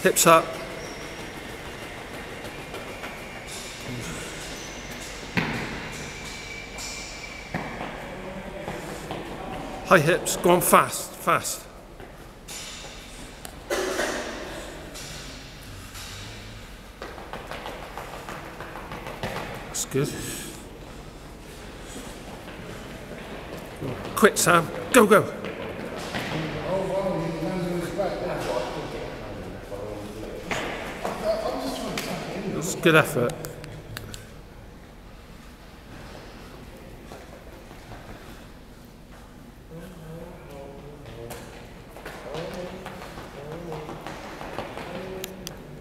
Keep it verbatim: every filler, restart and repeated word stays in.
Hips up. High hips, go on fast, fast. That's good. Quick, Sam. Go, go. That's good effort.